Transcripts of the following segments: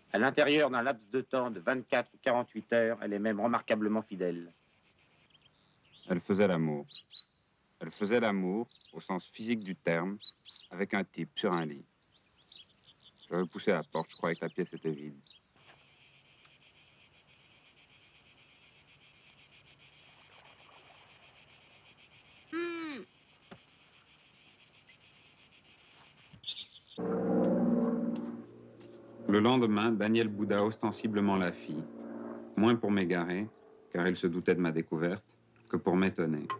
À l'intérieur d'un laps de temps de 24 ou 48 heures, elle est même remarquablement fidèle. Elle faisait l'amour. Elle faisait l'amour, au sens physique du terme, avec un type sur un lit. J'avais poussé la porte, je croyais que la pièce était vide. Le lendemain, Daniel bouda ostensiblement la fille, moins pour m'égarer, car il se doutait de ma découverte, que pour m'étonner.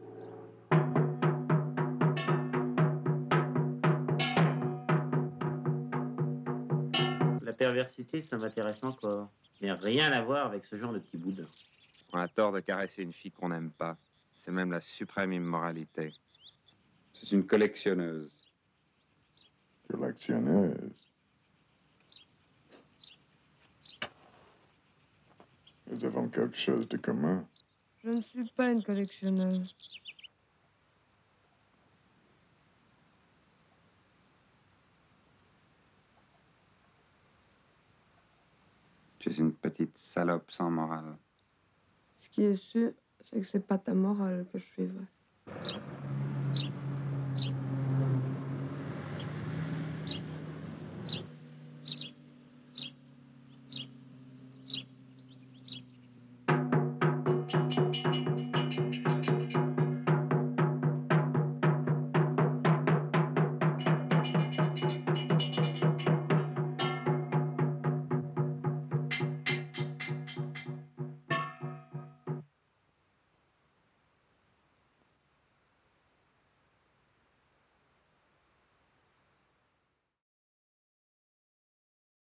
La perversité, ça m'intéresse encore. Mais rien à voir avec ce genre de petit boudin. On a tort de caresser une fille qu'on n'aime pas. C'est même la suprême immoralité. C'est une collectionneuse. Collectionneuse. Nous avons quelque chose de commun. Je ne suis pas une collectionneuse. Tu es une petite salope sans morale. Ce qui est sûr, c'est que c'est pas ta morale que je suivrai.